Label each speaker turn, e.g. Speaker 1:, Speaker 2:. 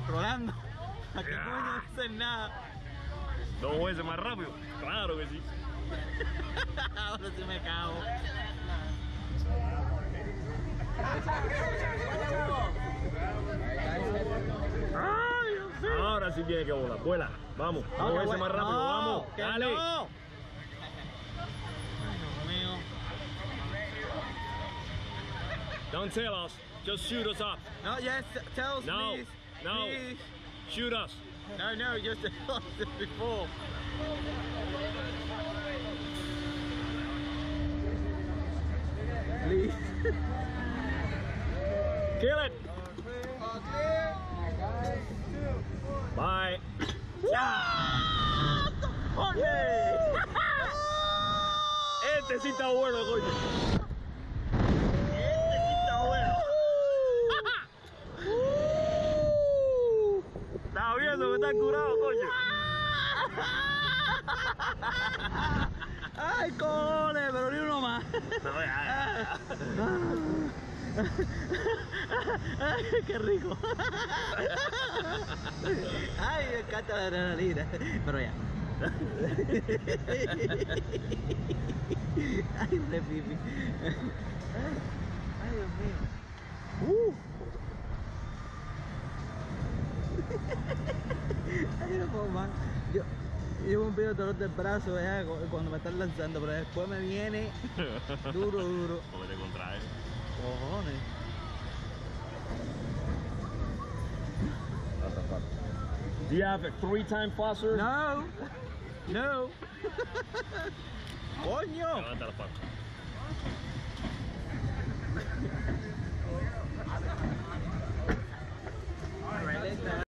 Speaker 1: Rolando, ¿a qué coño no hacer nada?
Speaker 2: 2 veces más rápido. Claro que sí.
Speaker 1: Ahora sí me cago. Ay, Dios mío.
Speaker 2: Ahora sí tiene que volar. Vuela. Vamos. 2 veces más rápido.
Speaker 1: No,
Speaker 2: Vamos.
Speaker 1: que
Speaker 2: Dale.
Speaker 1: no. Ay, Dios mío.
Speaker 2: Don't tell us. Just shoot us up.
Speaker 1: No, yes, tell us,
Speaker 2: No.
Speaker 1: please.
Speaker 2: No.
Speaker 1: Please.
Speaker 2: Shoot us.
Speaker 1: No, just tell us this before. Please.
Speaker 2: Kill it. Bye. Este sí está bueno, coño. Este sí está bueno. Estás viendo que está curado, coño.
Speaker 1: Ay, cojones, pero ni uno más. Ay, qué rico. Ay, me encanta la adrenalina. Pero ya. Ay, re pipi. Ay, Dios mío. Ay, no puedo más. Yo me pido dolor del brazo cuando me están lanzando, pero después me viene duro.
Speaker 2: Porque te contrae.
Speaker 1: Cojones.
Speaker 2: Do you have a 3-time flosser?
Speaker 1: No. Coño.
Speaker 2: Levanta la pata.